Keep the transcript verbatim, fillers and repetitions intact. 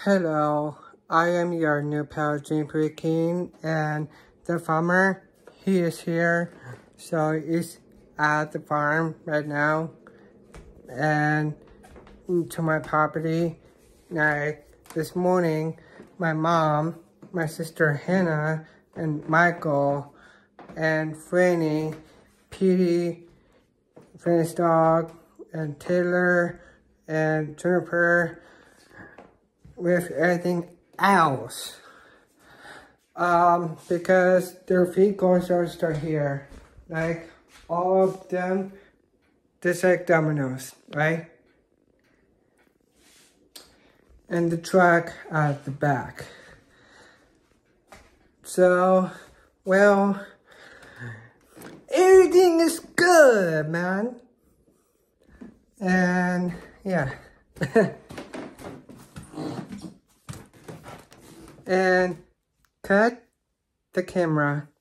Hello, I am your new pal, Jim King, and the farmer, he is here. So he's at the farm right now, and to my property. Like this morning, my mom, my sister Hannah, and Michael, and Franny, Petey, Franny's dog, and Taylor, and Jennifer, with everything else. Um, because their feet goes are here. Like, all of them, just like dominoes, right? And the truck at the back. So, well, everything is good, man. And, yeah. And cut the camera.